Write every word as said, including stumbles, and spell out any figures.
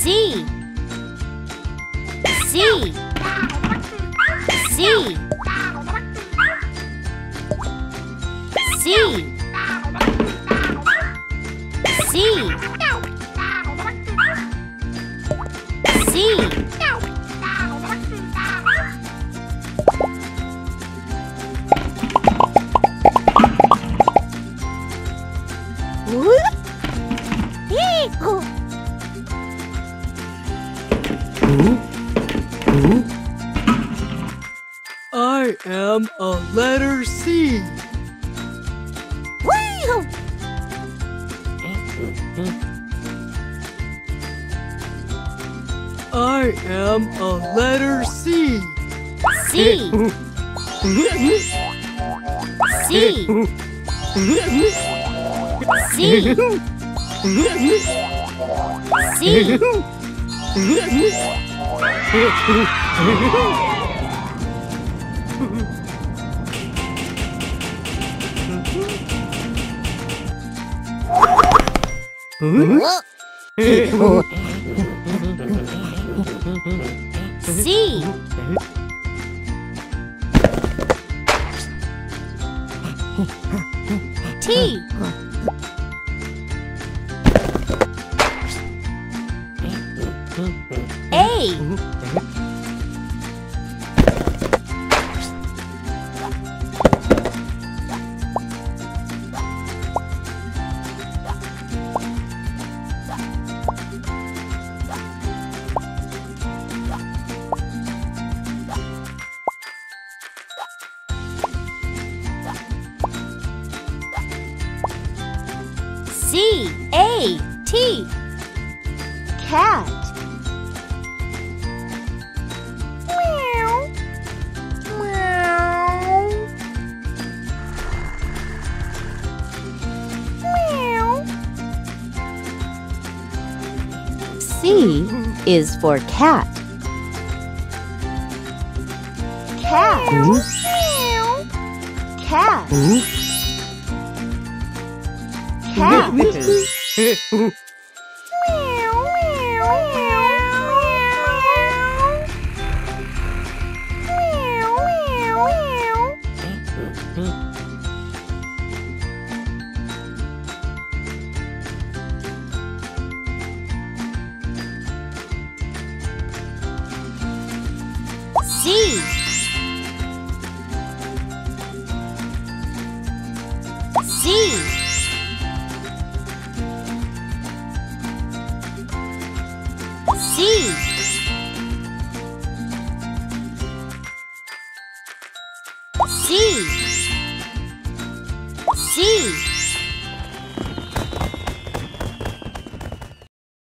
C. C. C. C. C. C. I am a letter C. I am a letter C. C. C. C. C. C. T. A. C. A. T. Cat. Meow. Meow. Meow. C is for cat. Cat. Meow. Cat. Cat. Meow, meow, meow. Meow, meow, C. C. C. C. C.